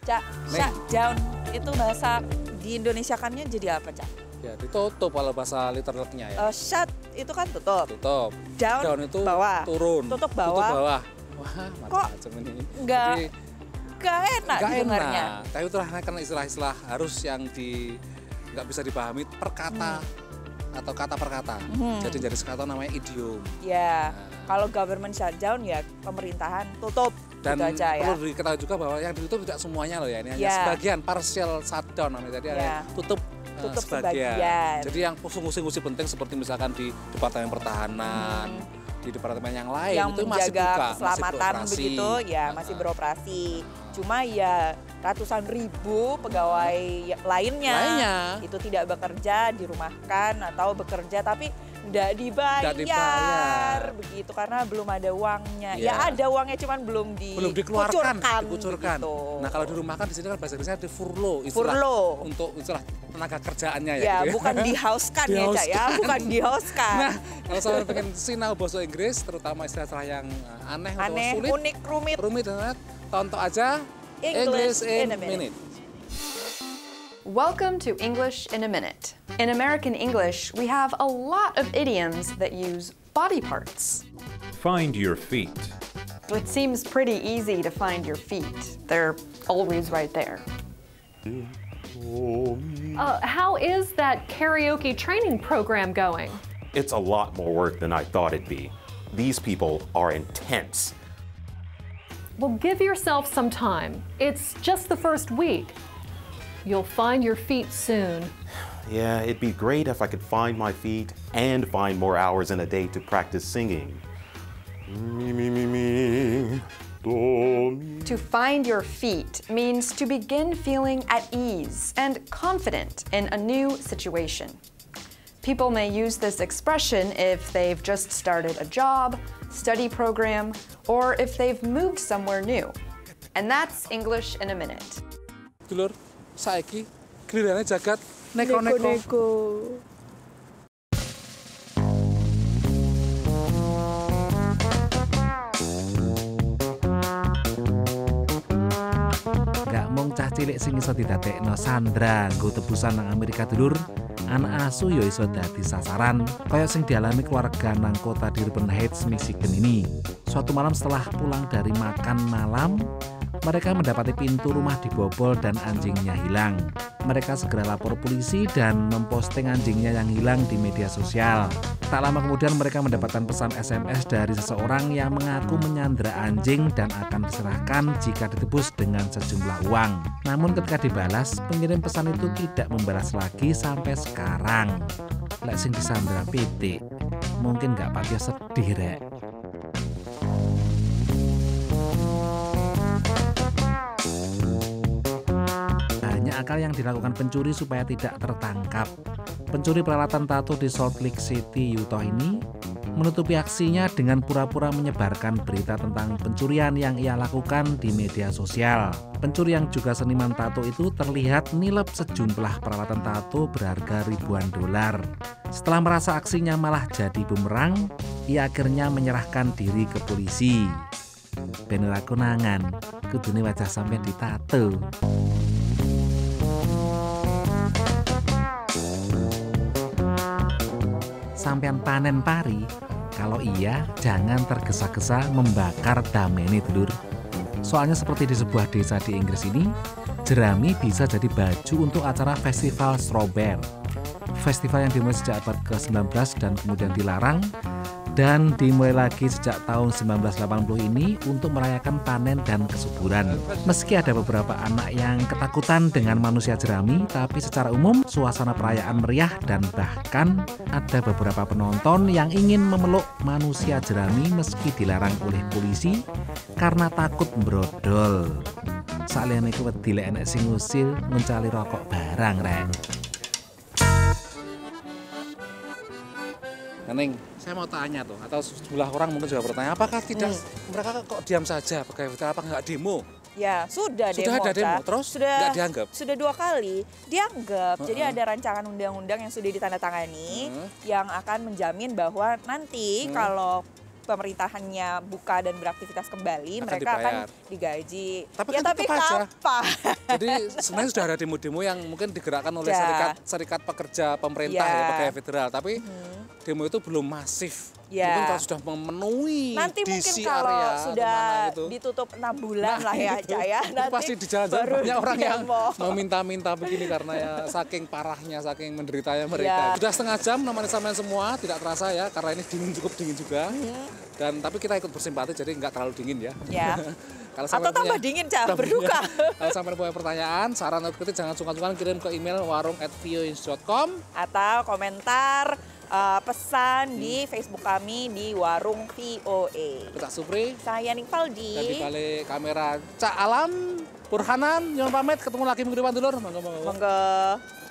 Cak, shutdown itu bahasa di Indonesiakannya jadi apa, Cak? Ya ditutup kalau bahasa literalnya ya. Shut itu kan tutup. Tutup. Down itu bawah. turun. Tutup bawah. Tutup bawah. Wah, kok macam ini. Nggak enak Nggak dengarnya. enak. Tapi itulah karena istilah-istilah harus yang nggak bisa dipahami per kata atau kata per kata. Jadi dari sekata namanya idiom. Ya, kalau government shutdown ya pemerintahan tutup. Dan gitu aja, ya. perlu diketahui juga bahwa yang ditutup tidak semuanya loh ya, ini hanya sebagian partial shutdown namanya. Jadi tutup sebagian. Jadi yang fungsi-fungsi penting seperti misalkan di Departemen Pertahanan, di departemen yang lain yang itu masih menjaga buka, keselamatan masih begitu ya masih beroperasi. Cuma ya ratusan ribu pegawai lainnya itu tidak bekerja, dirumahkan atau bekerja tapi tidak dibayar begitu karena belum ada uangnya. Ya ada uangnya cuman belum dikucurkan. Gitu. Nah kalau dirumahkan di sini kan bahasa di furlough, untuk istilah tenaga kerjaannya ya. Ya gitu bukan dihauskan ya Cak ya, bukan dihauskan. Nah kalau saya pengen sinau bahasa Inggris terutama istilah yang aneh atau sulit, unik, rumit tonton aja English in a Minute. Welcome to English in a Minute. In American English, we have a lot of idioms that use body parts. Find your feet. It seems pretty easy to find your feet. They're always right there. How is that karaoke training program going? It's a lot more work than I thought it'd be. These people are intense. Well, give yourself some time. It's just the first week. You'll find your feet soon. Yeah, it'd be great if I could find my feet and find more hours in a day to practice singing. Me, me, me, me. To find your feet means to begin feeling at ease and confident in a new situation. People may use this expression if they've just started a job, study program, or if they've moved somewhere new. And that's English in a Minute. Dulur, saiki gilirannya jagat neko-neko. Gak mung cah cilik sing iso didadekno sandra nggo tebusan nang Amerika dulur, anak asu ya iso dadi sasaran kaya sing dialami keluarga nang kota Dearborn Heights, Michigan ini. Suatu malam setelah pulang dari makan malam, mereka mendapati pintu rumah dibobol dan anjingnya hilang. Mereka segera lapor polisi dan memposting anjingnya yang hilang di media sosial. Tak lama kemudian mereka mendapatkan pesan SMS dari seseorang yang mengaku menyandra anjing dan akan diserahkan jika ditebus dengan sejumlah uang. Namun ketika dibalas, pengirim pesan itu tidak membalas lagi sampai sekarang. Lek sing disandra PT, mungkin gak pati sedih rek. Akal yang dilakukan pencuri supaya tidak tertangkap. Pencuri peralatan tato di Salt Lake City, Utah ini menutupi aksinya dengan pura-pura menyebarkan berita tentang pencurian yang ia lakukan di media sosial. Pencuri yang juga seniman tato itu terlihat nilep sejumlah peralatan tato berharga ribuan dolar. Setelah merasa aksinya malah jadi bumerang, ia akhirnya menyerahkan diri ke polisi. Bener aku nangan, kudune wajah sampeyan ditato. Sampean panen pari, kalau iya jangan tergesa-gesa membakar damene dulur. Soalnya seperti di sebuah desa di Inggris ini, jerami bisa jadi baju untuk acara festival strawberry. Festival yang dimulai sejak abad ke-19 dan kemudian dilarang, dan dimulai lagi sejak tahun 1980 ini untuk merayakan panen dan kesuburan. Meski ada beberapa anak yang ketakutan dengan manusia jerami, tapi secara umum suasana perayaan meriah dan bahkan ada beberapa penonton yang ingin memeluk manusia jerami meski dilarang oleh polisi karena takut brodol. Saliyane iku wedi lek enek sing ngusil mencari rokok barang rek. Neneng, saya mau tanya tuh, atau sejumlah orang mungkin juga bertanya, apakah tidak mereka kok diam saja, apa nggak demo? Ya, sudah demo. Ada demo, terus nggak dianggap? Sudah 2 kali dianggap. Jadi ada rancangan undang-undang yang sudah ditandatangani yang akan menjamin bahwa nanti kalau pemerintahannya buka dan beraktivitas kembali, mereka akan digaji. Tapi ya, tapi kapan? Jadi sebenarnya sudah ada demo-demo yang mungkin digerakkan oleh serikat pekerja pemerintah ya, pegawai federal. Tapi demo itu belum masif. Mungkin kalau sudah memenuhi nanti DC mungkin kalau area, sudah ditutup 6 bulan lah ya, Cak ya. Nanti pasti di jalan-jalan banyak orang yang meminta-minta begini karena ya saking parahnya, saking menderitanya mereka. Sudah setengah jam namanya sampean semua, tidak terasa ya karena ini dingin, cukup dingin juga. Dan tapi kita ikut bersimpati jadi nggak terlalu dingin ya. Atau tambah dingin, Cak, berduka. Kalau sampai punya pertanyaan, saran atau kritik jangan sungkan-sungkan kirim ke email warung@voinch.com atau komentar pesan di Facebook kami di Warung VOA. Cak Supri, saya Nivaldi. Dan di balik kamera Cak Alam, Burhanan, jangan pamit, ketemu lagi minggu depan dulur. Monggo.